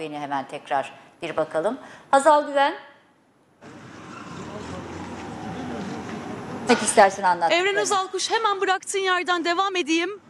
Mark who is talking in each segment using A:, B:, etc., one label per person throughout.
A: haberiyle hemen tekrar bir bakalım. Hazal Güven. Peki istersen anlat.
B: Evren Özalkuş, hemen bıraktığın yerden devam edeyim.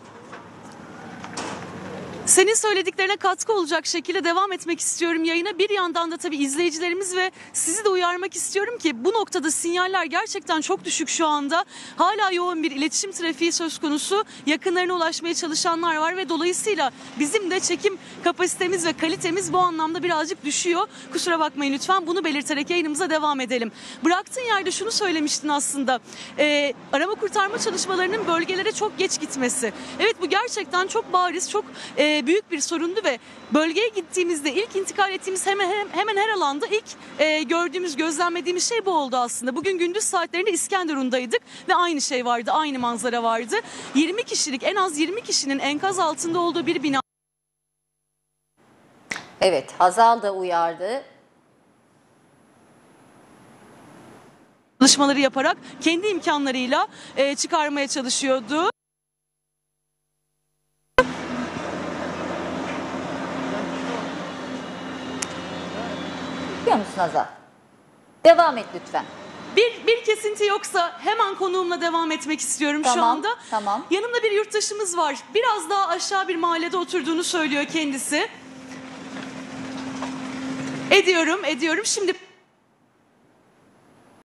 B: Senin söylediklerine katkı olacak şekilde devam etmek istiyorum yayına. Bir yandan da tabii izleyicilerimiz ve sizi de uyarmak istiyorum ki bu noktada sinyaller gerçekten çok düşük şu anda. Hala yoğun bir iletişim trafiği söz konusu. Yakınlarına ulaşmaya çalışanlar var ve dolayısıyla bizim de çekim kapasitemiz ve kalitemiz bu anlamda birazcık düşüyor. Kusura bakmayın lütfen, bunu belirterek yayınımıza devam edelim. Bıraktığın yerde şunu söylemiştin aslında. Arama kurtarma çalışmalarının bölgelere çok geç gitmesi. Evet, bu gerçekten çok bariz, çok büyük bir sorundu ve bölgeye gittiğimizde ilk intikal ettiğimiz hemen her alanda ilk gördüğümüz, gözlemlediğimiz şey bu oldu aslında. Bugün gündüz saatlerinde İskenderun'daydık ve aynı şey vardı, aynı manzara vardı. 20 kişilik, en az 20 kişinin enkaz altında olduğu bir bina.
A: Evet, Hazal da uyardı.
B: Çalışmaları yaparak kendi imkanlarıyla çıkarmaya çalışıyordu.
A: Biliyor musun Hazal? Devam et lütfen.
B: Bir kesinti yoksa hemen konuğumla devam etmek istiyorum şu anda.
A: Tamam.
B: Yanımda bir yurttaşımız var. Biraz daha aşağı bir mahallede oturduğunu söylüyor kendisi. Ediyorum. Şimdi